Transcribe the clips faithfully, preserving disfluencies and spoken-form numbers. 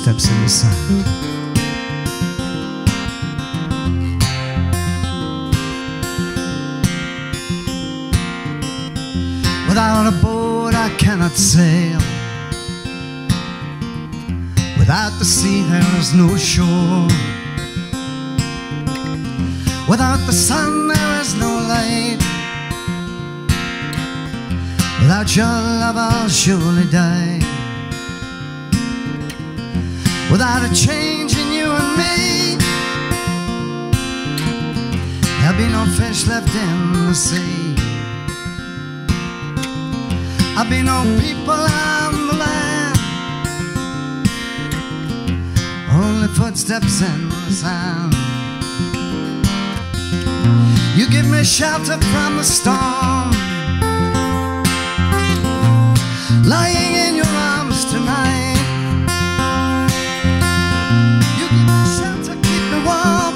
footsteps in the sand. Without a boat I cannot sail. Without the sea there is no shore. Without the sun there is no light. Without your love I'll surely die. Without a change in you and me, there'll be no fish left in the sea. There'll be no people on the land, only footsteps in the sand. You give me shelter from the storm, lying in your arms tonight. You give me shelter, keep me warm,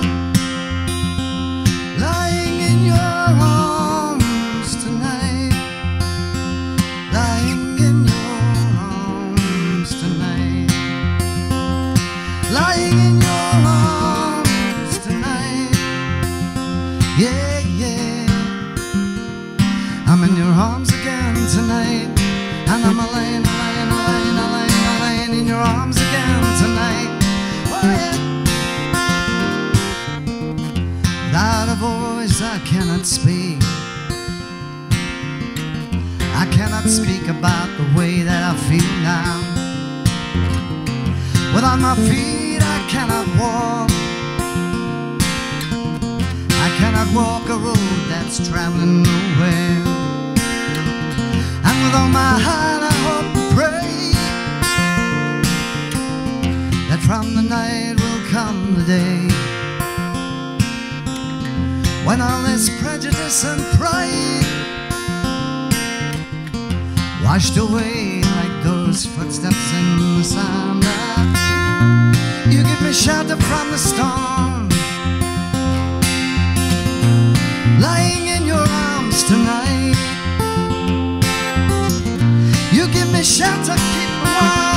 lying in your arms tonight. Lying in your arms tonight. Lying in your arms tonight. Yeah, yeah. I'm in your arms again tonight. And I'm a-laying, a-laying, a-laying, a-laying, a-laying in your arms again tonight. Oh yeah. Without a voice I cannot speak. I cannot speak about the way that I feel now. Without my feet I cannot walk. I cannot walk a road that's traveling nowhere. And with all my heart I hope and pray that from the night will come the day when all this prejudice and pride washed away like those footsteps in the sand. You give me shelter from the storm, lying in your arms tonight. You give me shelter, keep me warm.